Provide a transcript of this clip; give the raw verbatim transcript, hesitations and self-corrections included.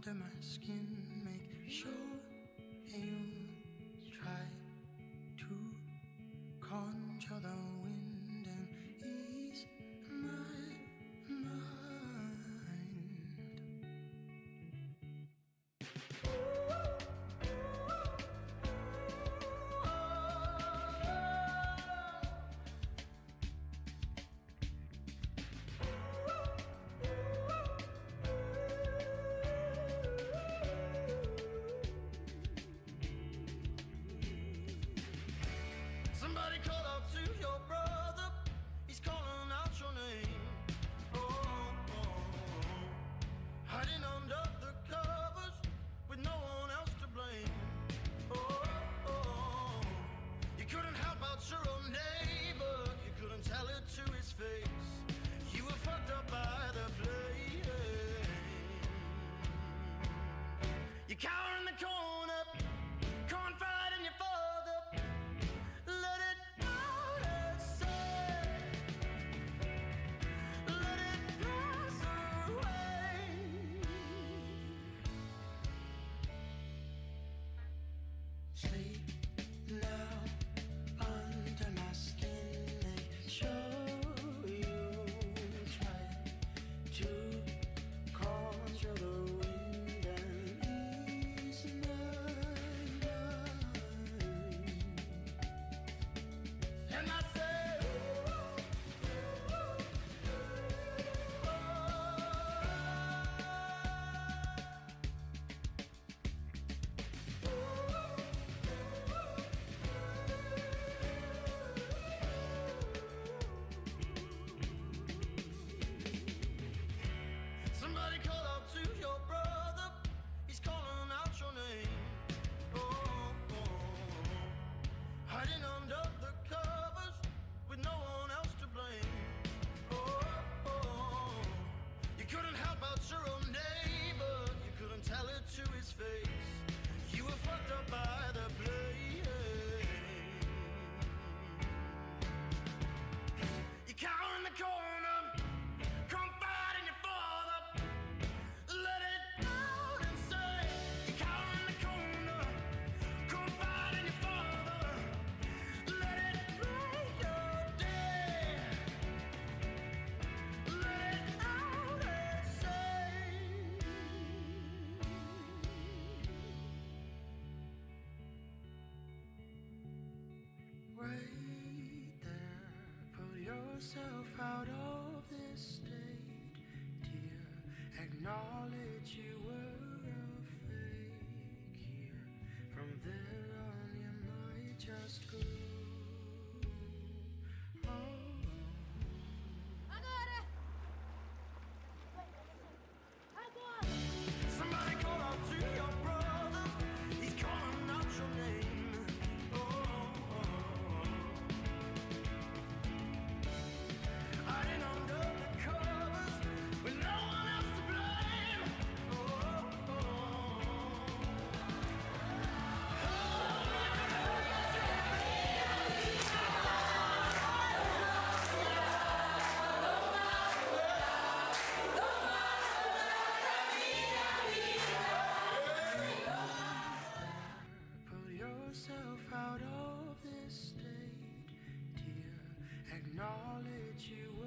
under my skin. Make sure you try to control the wind and ease my mind. Somebody call out to your brother, he's calling out your name. Oh, oh, hiding under the covers with no one else to blame. Oh, oh, you couldn't help out your own neighbor, you couldn't tell it to his face. You were fucked up by the blame. You cower in the corner, confiding your father. Let it out and say, let it pass away. Sleep now under my skin. Make sure you try to control the wind and ease my mind. And I say, somebody call out to your brother, he's calling out your name. Oh, oh, hiding under the covers with no one else to blame. Oh, oh, you couldn't help out your own neighbor, you couldn't tell it to his face. You were fucked up by the blame. You cower in the corner, confiding your father. Let it out and say, you cower in the corner, confiding your father. Let it break your day. Let it out and say. Right there, put yourself out of this state, dear. Acknowledge you were a fake here. From there on, you might just go. Oh. Agora! Agora! Somebody call out to your brother, he's calling out your name. Oh, oh, oh. Hiding under the covers with no one else to blame. Oh, oh, oh. Put yourself out of this state, dear. Acknowledge you